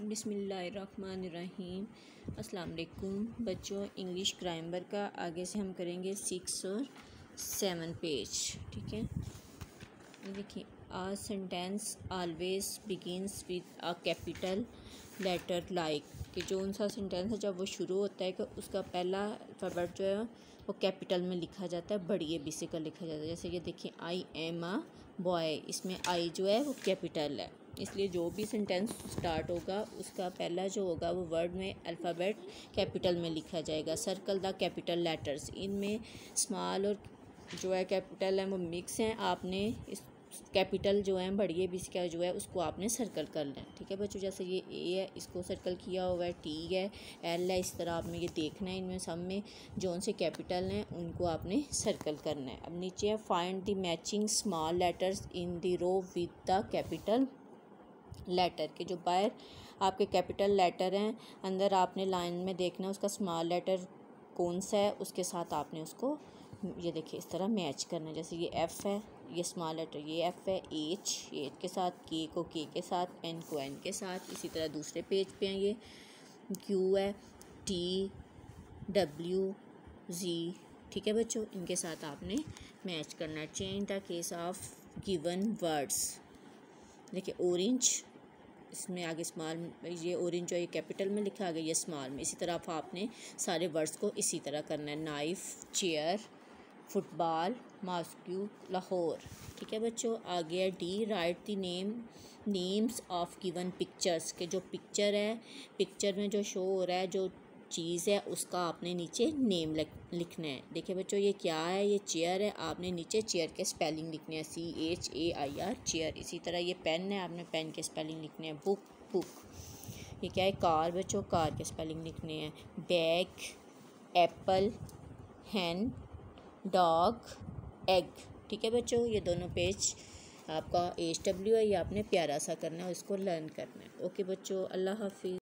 बिस्मिल्लाहिर्रहमानिर्रहीम। अस्सलाम वालेकुम बच्चों, इंग्लिश ग्रामर का आगे से हम करेंगे 6 और 7 पेज। ठीक है, देखिए, a sentence always begins with a capital letter like कि जो उनका सेंटेंस है जब वो शुरू होता है कि उसका पहला अल्फ़ाबेट जो है वो कैपिटल में लिखा जाता है, बड़ी ए बी सी का लिखा जाता है। जैसे कि देखिए, आई एम अ बॉय, इसमें आई जो है वो कैपिटल है, इसलिए जो भी सेंटेंस स्टार्ट होगा उसका पहला जो होगा वो वर्ड में अल्फ़ाबेट कैपिटल में लिखा जाएगा। सर्कल द कैपिटल लेटर्स, इनमें स्मॉल और जो है कैपिटल है वो मिक्स हैं। आपने इस कैपिटल जो है बड़ी ए बी सी का जो है उसको आपने सर्कल कर लें। ठीक है बच्चों, जैसे ये ए है इसको सर्कल किया हुआ है, टी है, एल है, इस तरह आपने ये देखना है। इनमें सब में जो से कैपिटल हैं उनको आपने सर्कल करना है। अब नीचे है find the matching small letters in the row with the capital letter के जो बाहर आपके कैपिटल लेटर हैं अंदर आपने लाइन में देखना है उसका स्मॉल लेटर कौन सा है, उसके साथ आपने उसको ये देखिए इस तरह मैच करना है। जैसे ये एफ़ है, ये स्मॉल लेटर ये एफ़ है, एच के साथ, के को के के साथ, एन को एन के साथ। इसी तरह दूसरे पेज पे हैं, ये क्यू है, टी, डब्ल्यू, जी। ठीक है बच्चों, इनके साथ आपने मैच करना है। Change the case of given words. देखिए ऑरेंज, इसमें आगे स्मॉल, ये ऑरेंज जो ये कैपिटल में लिखा, आगे ये स्मॉल में। इसी तरह आपने सारे वर्ड्स को इसी तरह करना है। Knife, chair, football, mosque, Lahore. ठीक है बच्चों, आगे है D, write the names of given pictures के जो पिक्चर है, पिक्चर में जो शो हो रहा है जो चीज़ है उसका आपने नीचे नेम लिखना है। देखिए बच्चों, ये क्या है, ये चेयर है, आपने नीचे चेयर के स्पेलिंग लिखने हैं, CHAIR चेयर। इसी तरह ये पेन है, आपने पेन के स्पेलिंग लिखने हैं। बुक, ये क्या है, कार बच्चों, कार के स्पेलिंग लिखने हैं। Bag, apple, hen, dog, egg. ठीक है बच्चों, ये दोनों पेज आपका HW है, ये आपने प्यारा सा करना है, उसको लर्न करना है। ओके बच्चों, अल्लाह हाफिज़।